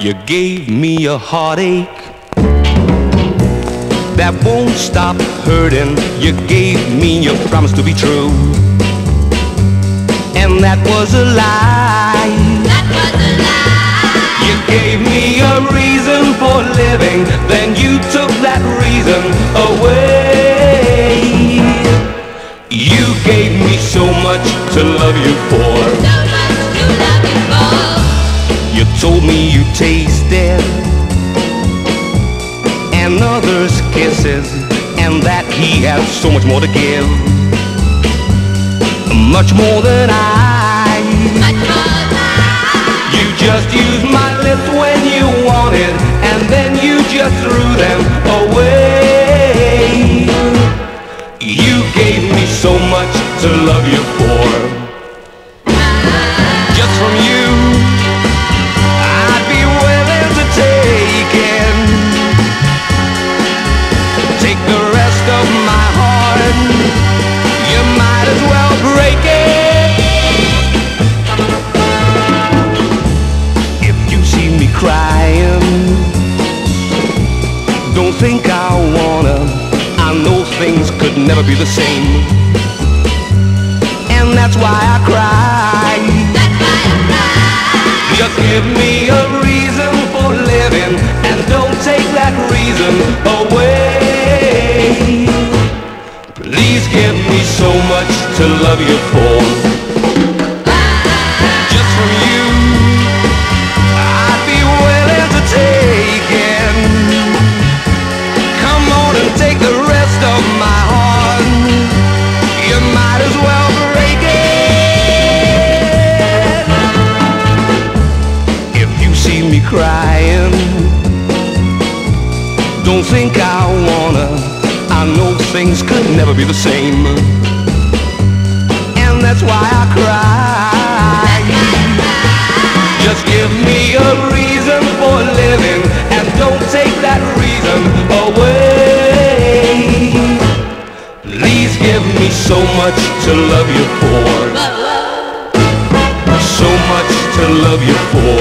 You gave me a heartache that won't stop hurting. You gave me your promise to be true, and that was a lie. That was a lie. You gave me a reason for living, then you took that reason away. You gave me so much to love you for. So much to love you for. You told me you tasted another's kisses, and that he has so much more to give, much more than I. Much more than I. You just used my lips when you wanted, and then you just threw them away. You gave me so much to love you for. Just from you I'd be willing to take it. Take the rest of my heart, you might as well break it. If you see me crying, don't think I wanna. I know things could never be the same, and that's why I cry. That's why I cry. Just give me a reason for living, and don't take that reason away. Please give me so much to love you for. Just from you I'd be willing to take it. Come on and take the rest of my heart, you might as well break it. If you see me crying, don't think I wanna. I know things could never be the same, and that's why I cry. Just give me a reason for living, and don't take that reason away. Please give me so much to love you for. Whoa, whoa. So much to love you for.